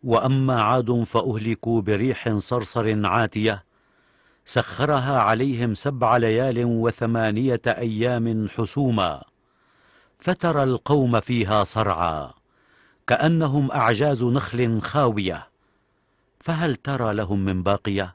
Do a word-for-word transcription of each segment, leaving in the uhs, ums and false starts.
وأما عاد فأهلكوا بريح صرصر عاتية سخرها عليهم سبع ليال وثمانية أيام حسوما فترى القوم فيها صرعى كأنهم أعجاز نخل خاوية فهل ترى لهم من باقية؟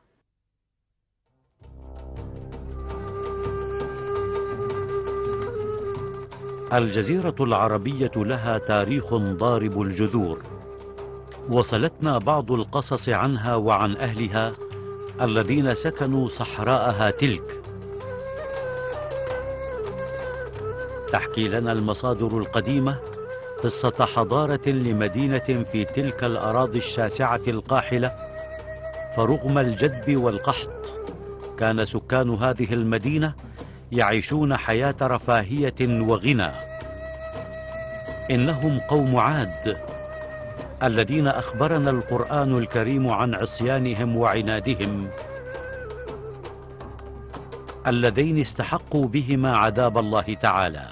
الجزيرة العربية لها تاريخ ضارب الجذور، وصلتنا بعض القصص عنها وعن أهلها الذين سكنوا صحراءها تلك. تحكي لنا المصادر القديمة قصة حضارة لمدينة في تلك الأراضي الشاسعة القاحلة، فرغم الجدب والقحط كان سكان هذه المدينة يعيشون حياة رفاهية وغنى. إنهم قوم عاد الذين أخبرنا القرآن الكريم عن عصيانهم وعنادهم اللذين استحقوا بهما عذاب الله تعالى.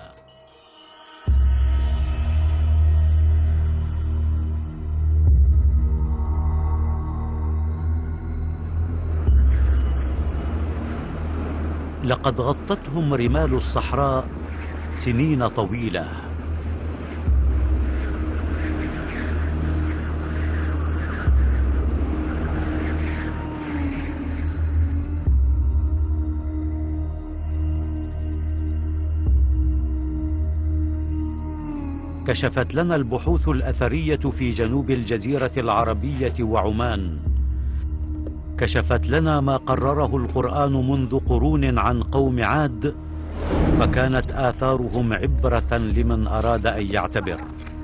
لقد غطتهم رمال الصحراء سنين طويلة، كشفت لنا البحوث الأثرية في جنوب الجزيرة العربية وعمان، كشفت لنا ما قرره القرآن منذ قرون عن قوم عاد، فكانت آثارهم عبرة لمن أراد أن يعتبر.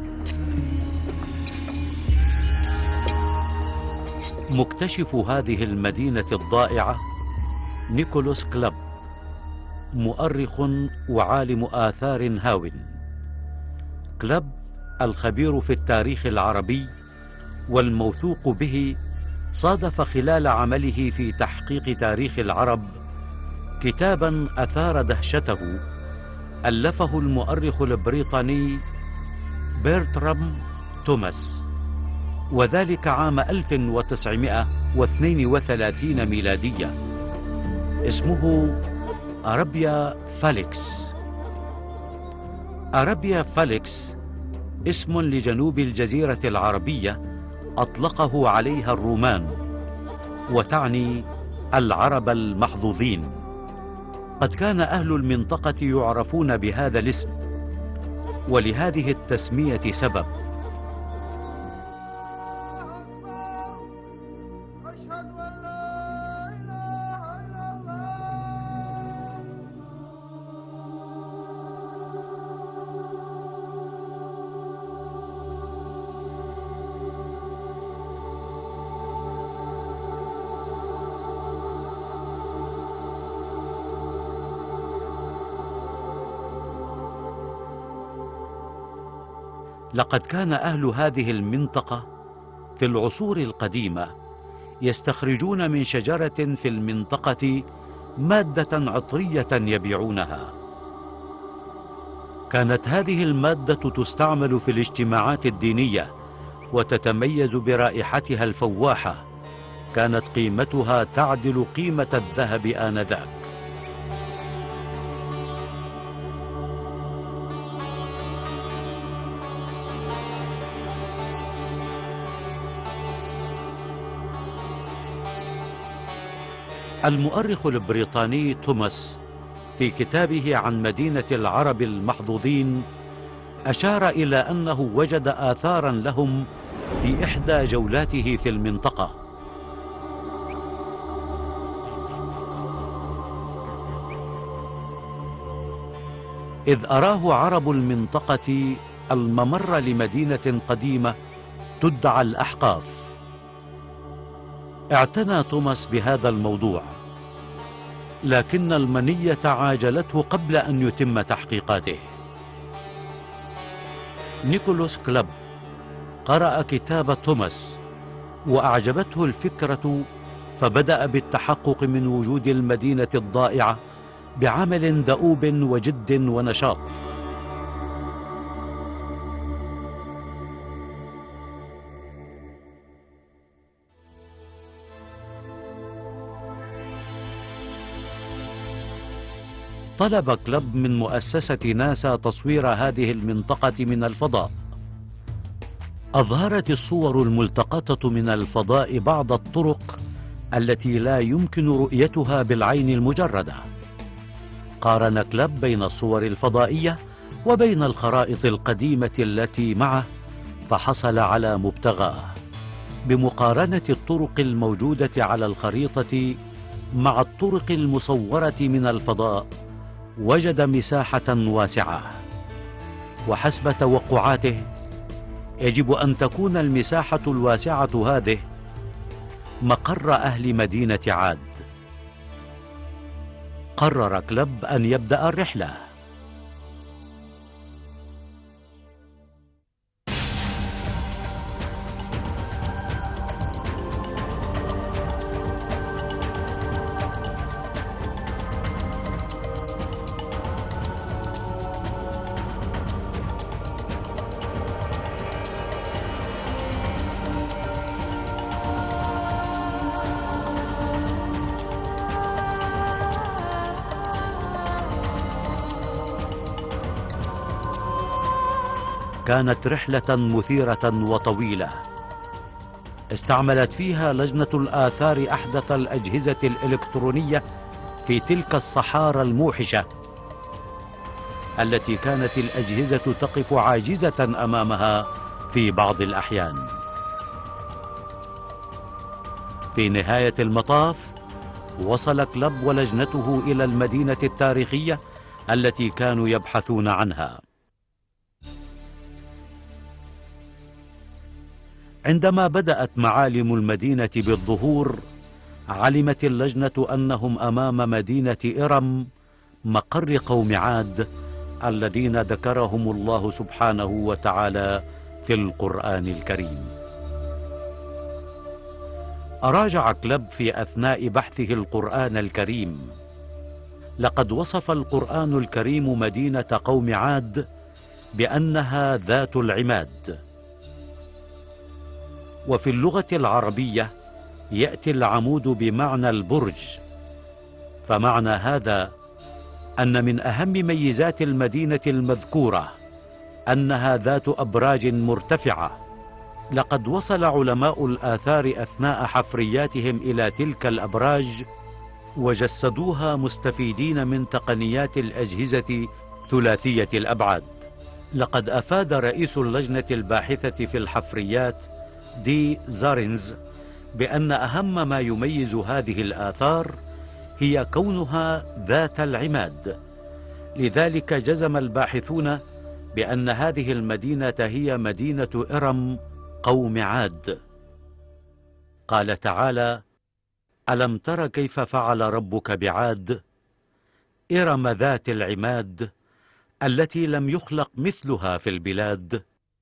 مكتشف هذه المدينة الضائعة نيكولاس كلاب، مؤرخ وعالم آثار هاون. كلاب الخبير في التاريخ العربي والموثوق به صادف خلال عمله في تحقيق تاريخ العرب كتابا أثار دهشته ألفه المؤرخ البريطاني بيرترام توماس، وذلك عام ألف وتسعمائة واثنين وثلاثين ميلادية. اسمه أرابيا فاليكس. أرابيا فاليكس اسم لجنوب الجزيرة العربية أطلقه عليها الرومان، وتعني العرب المحظوظين. قد كان أهل المنطقة يعرفون بهذا الاسم، ولهذه التسمية سبب. لقد كان أهل هذه المنطقة في العصور القديمة يستخرجون من شجرة في المنطقة مادة عطرية يبيعونها. كانت هذه المادة تستعمل في الاجتماعات الدينية وتتميز برائحتها الفواحة، كانت قيمتها تعدل قيمة الذهب آنذاك. المؤرخ البريطاني توماس في كتابه عن مدينة العرب المحظوظين أشار إلى أنه وجد آثارا لهم في إحدى جولاته في المنطقة. إذ أراه عرب المنطقة الممر لمدينة قديمة تدعى الأحقاف. اعتنى توماس بهذا الموضوع، لكن المنية عاجلته قبل أن يتم تحقيقاته. نيكولاس كلاب قرأ كتاب توماس وأعجبته الفكرة، فبدأ بالتحقق من وجود المدينة الضائعة بعمل دؤوب وجد ونشاط. طلب كلب من مؤسسة ناسا تصوير هذه المنطقة من الفضاء. أظهرت الصور الملتقطة من الفضاء بعض الطرق التي لا يمكن رؤيتها بالعين المجردة. قارن كلب بين الصور الفضائية وبين الخرائط القديمة التي معه، فحصل على مبتغاه. بمقارنة الطرق الموجودة على الخريطة مع الطرق المصورة من الفضاء، وجد مساحة واسعة، وحسب توقعاته يجب أن تكون المساحة الواسعة هذه مقر أهل مدينة عاد. قرر كلب أن يبدأ الرحلة. كانت رحلة مثيرة وطويلة، استعملت فيها لجنة الآثار أحدث الأجهزة الإلكترونية في تلك الصحارى الموحشة التي كانت الأجهزة تقف عاجزة أمامها في بعض الأحيان. في نهاية المطاف وصل كلب ولجنته إلى المدينة التاريخية التي كانوا يبحثون عنها. عندما بدأت معالم المدينة بالظهور، علمت اللجنة أنهم أمام مدينة إرم، مقر قوم عاد الذين ذكرهم الله سبحانه وتعالى في القرآن الكريم. أراجع كلب في أثناء بحثه القرآن الكريم. لقد وصف القرآن الكريم مدينة قوم عاد بأنها ذات العماد. وفي اللغة العربية يأتي العمود بمعنى البرج، فمعنى هذا أن من أهم ميزات المدينة المذكورة أنها ذات أبراج مرتفعة. لقد وصل علماء الآثار أثناء حفرياتهم إلى تلك الأبراج وجسدوها مستفيدين من تقنيات الأجهزة ثلاثية الأبعاد. لقد أفاد رئيس اللجنة الباحثة في الحفريات دي زارينز بأن أهم ما يميز هذه الآثار هي كونها ذات العماد. لذلك جزم الباحثون بأن هذه المدينة هي مدينة إرم قوم عاد. قال تعالى: ألم تر كيف فعل ربك بعاد إرم ذات العماد التي لم يخلق مثلها في البلاد.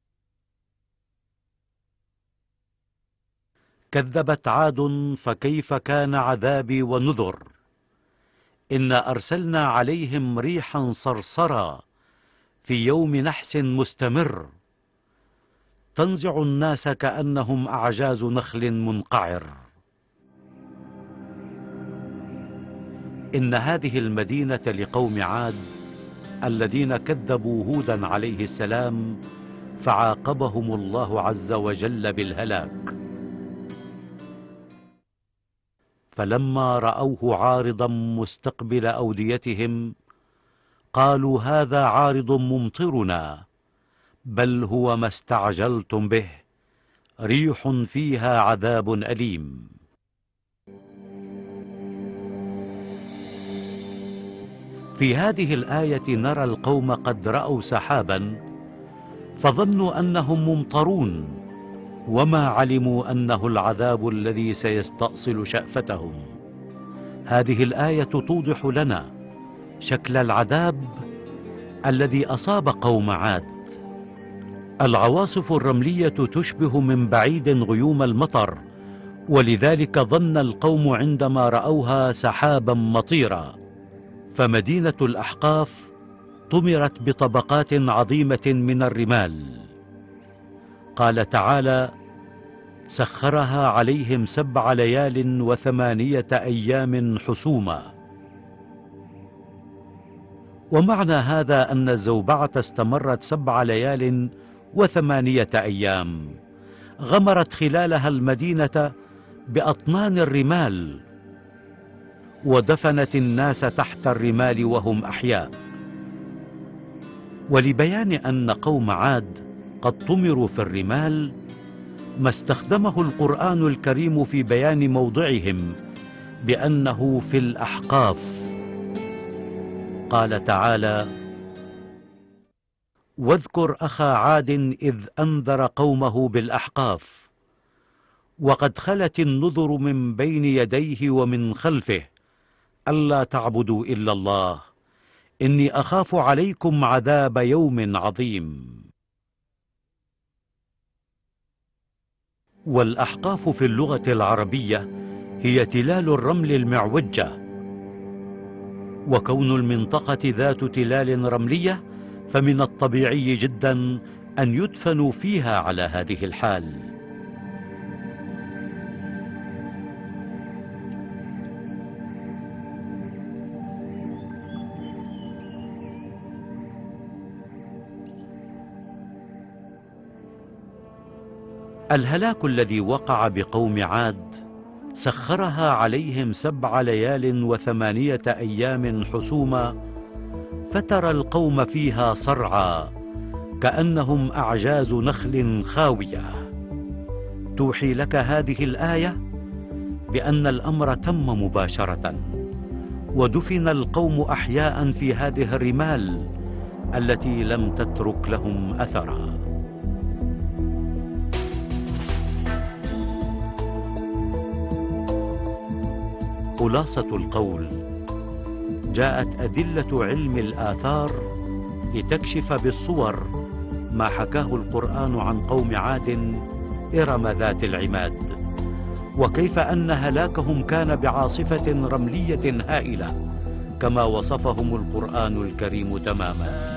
كذبت عاد فكيف كان عذابي ونذر. إنا أرسلنا عليهم ريحا صرصرا في يوم نحس مستمر، تنزع الناس كأنهم أعجاز نخل منقعر. إن هذه المدينة لقوم عاد الذين كذبوا هودا عليه السلام، فعاقبهم الله عز وجل بالهلاك. فلما رأوه عارضا مستقبل أوديتهم قالوا هذا عارض ممطرنا بل هو ما استعجلتم به ريح فيها عذاب أليم. في هذه الآية نرى القوم قد رأوا سحابا فظنوا أنهم ممطرون، وما علموا أنه العذاب الذي سيستأصل شأفتهم. هذه الآية توضح لنا شكل العذاب الذي أصاب قوم عاد. العواصف الرملية تشبه من بعيد غيوم المطر، ولذلك ظن القوم عندما رأوها سحابا مطيرا. فمدينة الأحقاف طمرت بطبقات عظيمة من الرمال. قال تعالى: سخرها عليهم سبع ليال وثمانية أيام حسوما. ومعنى هذا أن الزوبعة استمرت سبع ليال وثمانية أيام، غمرت خلالها المدينة بأطنان الرمال، ودفنت الناس تحت الرمال وهم أحياء. ولبيان أن قوم عاد قد طمروا في الرمال، ما استخدمه القرآن الكريم في بيان موضعهم بأنه في الأحقاف. قال تعالى: واذكر أخا عاد إذ أنذر قومه بالأحقاف، وقد خلت النذر من بين يديه ومن خلفه ألا تعبدوا إلا الله إني أخاف عليكم عذاب يوم عظيم. والأحقاف في اللغة العربية هي تلال الرمل المعوجة، وكون المنطقة ذات تلال رملية فمن الطبيعي جدا أن يدفنوا فيها على هذه الحال. الهلاك الذي وقع بقوم عاد سخرها عليهم سبع ليال وثمانية أيام حسوما، فترى القوم فيها صرعى كأنهم أعجاز نخل خاوية. توحي لك هذه الآية بأن الأمر تم مباشرة، ودفن القوم أحياء في هذه الرمال التي لم تترك لهم أثرا. خلاصة القول: جاءت أدلة علم الآثار لتكشف بالصور ما حكاه القرآن عن قوم عاد إرم ذات العماد، وكيف أن هلاكهم كان بعاصفة رملية هائلة كما وصفهم القرآن الكريم تماما.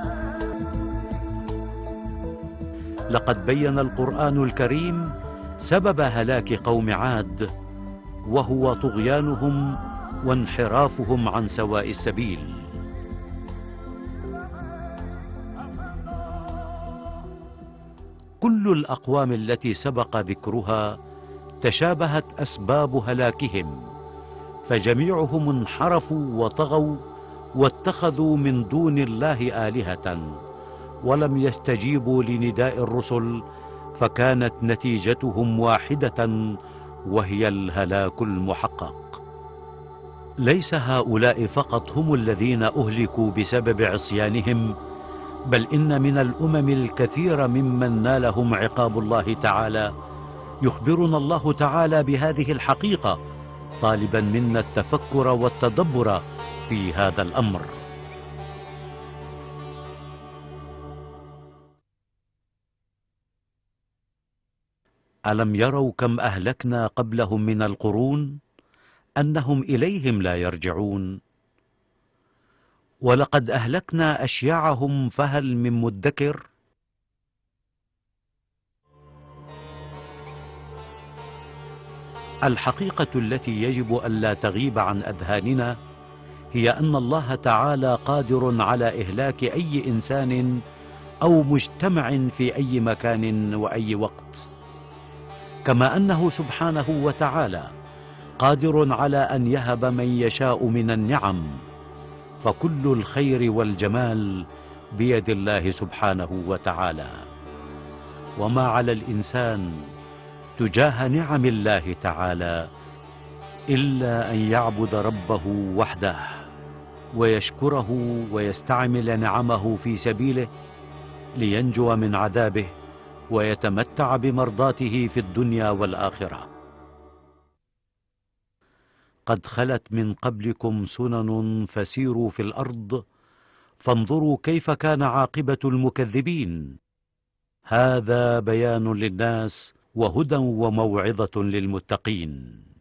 لقد بين القرآن الكريم سبب هلاك قوم عاد، وهو طغيانهم وانحرافهم عن سواء السبيل. كل الأقوام التي سبق ذكرها تشابهت أسباب هلاكهم، فجميعهم انحرفوا وطغوا واتخذوا من دون الله آلهة، ولم يستجيبوا لنداء الرسل، فكانت نتيجتهم واحدة وهي الهلاك المحقق. ليس هؤلاء فقط هم الذين أهلكوا بسبب عصيانهم، بل إن من الأمم الكثير ممن نالهم عقاب الله تعالى. يخبرنا الله تعالى بهذه الحقيقة طالبا منا التفكر والتدبر في هذا الأمر. ألم يروا كم أهلكنا قبلهم من القرون أنهم إليهم لا يرجعون؟ ولقد أهلكنا أشياعهم فهل من مدكر؟ الحقيقة التي يجب ألا تغيب عن أذهاننا هي أن الله تعالى قادر على إهلاك أي إنسان أو مجتمع في أي مكان وأي وقت، كما أنه سبحانه وتعالى قادر على أن يهب من يشاء من النعم، فكل الخير والجمال بيد الله سبحانه وتعالى. وما على الإنسان تجاه نعم الله تعالى إلا أن يعبد ربه وحده ويشكره ويستعمل نعمه في سبيله لينجو من عذابه ويتمتع بمرضاته في الدنيا والآخرة. قد خلت من قبلكم سنن فسيروا في الأرض فانظروا كيف كان عاقبة المكذبين. هذا بيان للناس وهدى وموعظة للمتقين.